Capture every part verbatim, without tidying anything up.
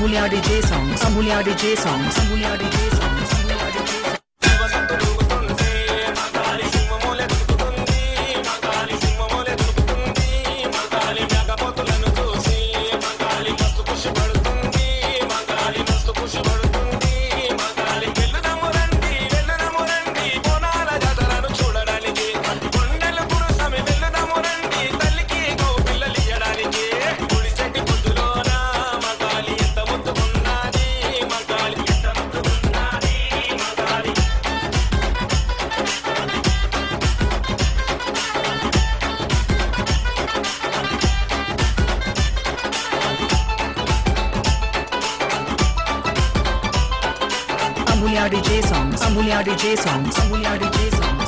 Amulya D J songs, Amulya D J songs, Amulya D J songs, Amulya D J songs. Amulya D J songs, Amulya D J songs, Amulya D J songs.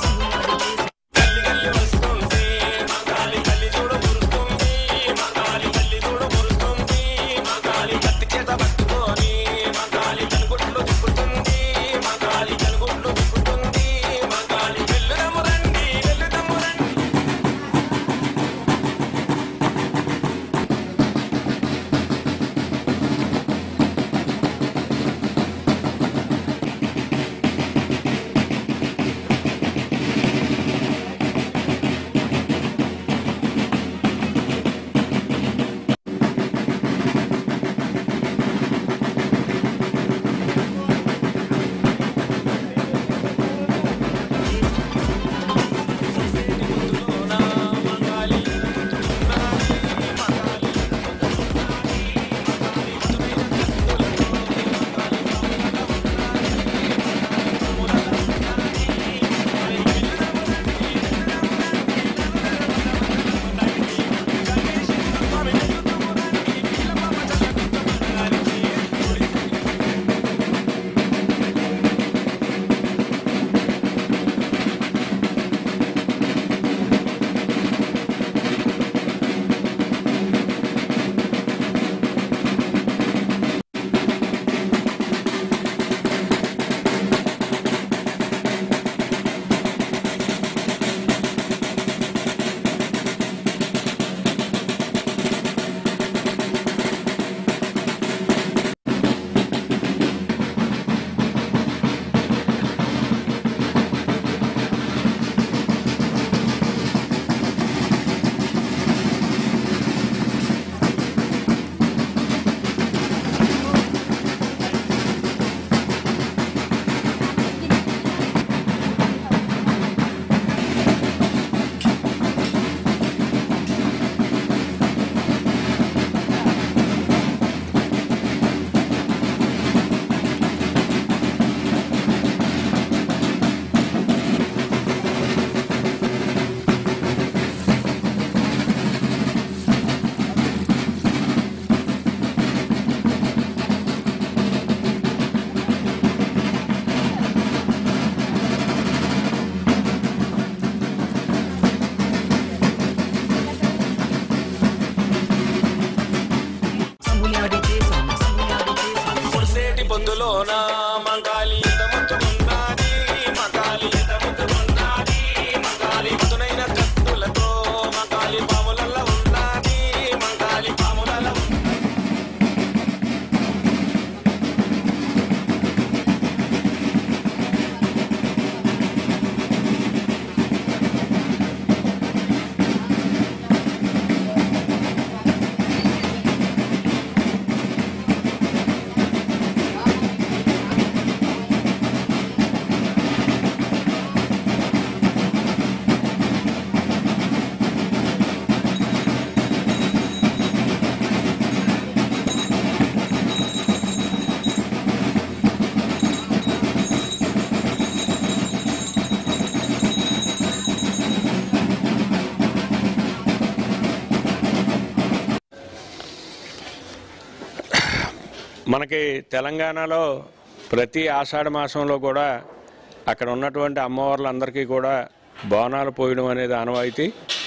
మనకి తెలంగాణలో ప్రతి ఆషాఢ మాసంలో కూడా అక్కడ ఉన్నటువంటి అమ్మవార్లందరికీ కూడా బోనాలు పోయడం అనేది ఆనవాయితీ.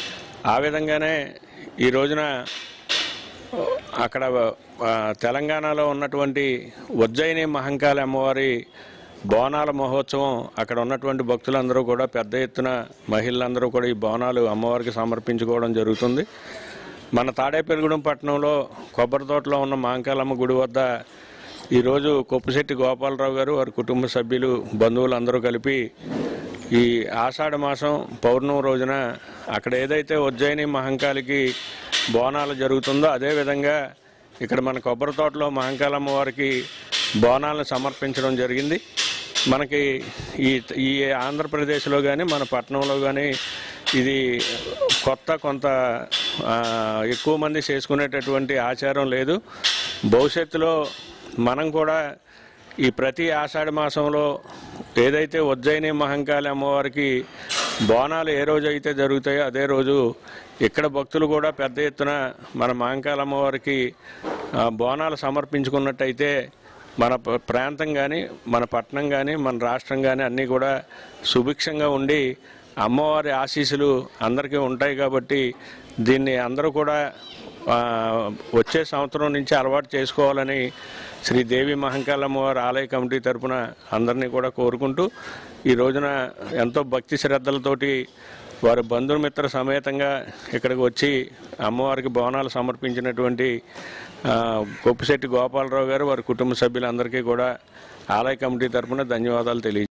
ఆ విధంగానే ఈ రోజున అక్కడ తెలంగాణలో ఉన్నటువంటి ఉజ్జయిని మహంకాళి అమ్మవారి బోనాల మహోత్సవం అక్కడ ఉన్నటువంటి భక్తులందరూ కూడా పెద్ద ఎత్తున మహిళలందరూ కూడా ఈ బోనాలు అమ్మవారికి సమర్పించుకోవడం జరుగుతుంది. మన తాడేపల్లిగూడెం పట్టణంలో కొబ్బరి తోటలో ఉన్న మాంకాలమ్మ గుడి వద్ద ఈరోజు కొప్పుశెట్టి గోపాలరావు గారు వారి కుటుంబ సభ్యులు బంధువులు అందరూ కలిపి ఈ ఆషాఢ మాసం పౌర్ణమి రోజున అక్కడ ఏదైతే ఉజ్జయిని మహంకాళికి బోనాలు జరుగుతుందో అదేవిధంగా ఇక్కడ మన కొబ్బరి తోటలో మహంకాళమ్మ వారికి బోనాలను సమర్పించడం జరిగింది. మనకి ఈ ఈ ఆంధ్రప్రదేశ్లో కానీ మన పట్టణంలో కానీ ఇది కొత్త కొంత ఎక్కువ మంది చేసుకునేటటువంటి ఆచారం లేదు. భవిష్యత్తులో మనం కూడా ఈ ప్రతి ఆషాఢ మాసంలో ఏదైతే ఉజ్జయిని మహంకాళి అమ్మవారికి బోనాలు ఏ రోజు అయితే జరుగుతాయో అదే రోజు ఇక్కడ భక్తులు కూడా పెద్ద ఎత్తున మన మహంకాళి అమ్మవారికి బోనాలు సమర్పించుకున్నట్టయితే మన ప్రాంతం కానీ మన పట్టణం కానీ మన రాష్ట్రం కానీ అన్నీ కూడా సుభిక్షంగా ఉండి అమ్మవారి ఆశీస్సులు అందరికీ ఉంటాయి. కాబట్టి దీన్ని అందరూ కూడా వచ్చే సంవత్సరం నుంచి అలవాటు చేసుకోవాలని శ్రీ దేవి మహంకాళి అమ్మవారి ఆలయ కమిటీ తరఫున అందరినీ కూడా కోరుకుంటూ ఈ రోజున ఎంతో భక్తి శ్రద్ధలతోటి వారి బంధుమిత్ర సమేతంగా ఇక్కడికి వచ్చి అమ్మవారికి బోనాలు సమర్పించినటువంటి కొప్పుశెట్టి గోపాలరావు గారు వారి కుటుంబ సభ్యులందరికీ కూడా ఆలయ కమిటీ తరఫున ధన్యవాదాలు తెలియ